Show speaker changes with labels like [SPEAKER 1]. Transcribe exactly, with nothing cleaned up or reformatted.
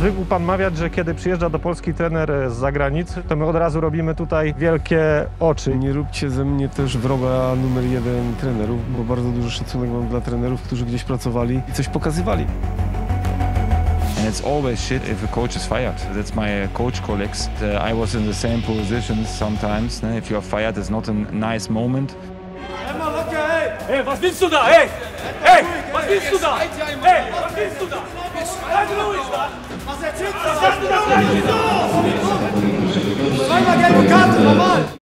[SPEAKER 1] Zwykł pan mawiać, że kiedy przyjeżdża do Polski trener z zagranicy, to my od razu robimy tutaj wielkie oczy.
[SPEAKER 2] Nie róbcie ze mnie też wroga numer jeden trenerów, bo bardzo duży szacunek mam dla trenerów, którzy gdzieś pracowali i coś pokazywali.
[SPEAKER 3] And it's always shit if a coach is fired. That's my coach colleagues. Uh, I was in the same positions sometimes. Ne? If you're fired, it's not a nice moment.
[SPEAKER 4] Hey, was willst du da? Hey! Hey! Was willst du da? Hey! Was willst du da? Bleib ruhig da! Was erzählst du? Was hast du da? Zweimal gelbe Karte, normal!